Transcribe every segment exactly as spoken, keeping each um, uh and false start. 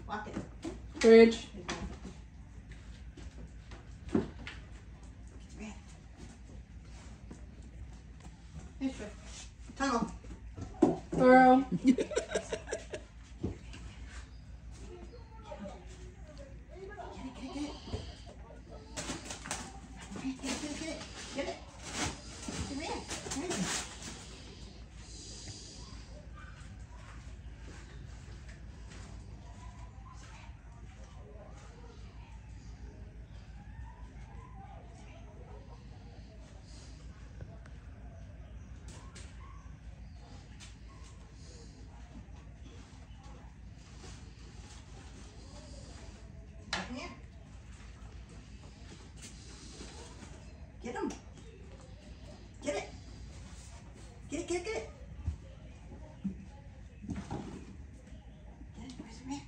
Walk it. Bridge. Here's your tunnel. Burrow. Get him. Get it. Get it, get it, get it. Get it, where's the rat?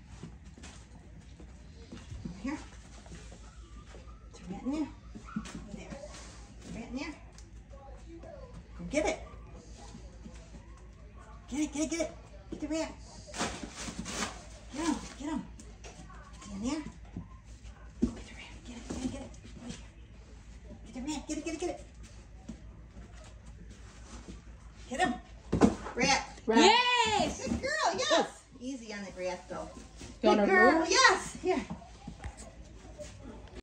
Over here. Is there a rat in there? Over there. Is there a rat in there? Go get it. Get it, get it, get it. Get the rat. Get him, get him. Is he in there? Go get the rat. Get it, get it, get it. Wait. Get the rat, get it, get it, get it. Hit him. Rat. Rat. Yay! Good girl, yes. Easy on the rat though. You want Good to girl, move? yes.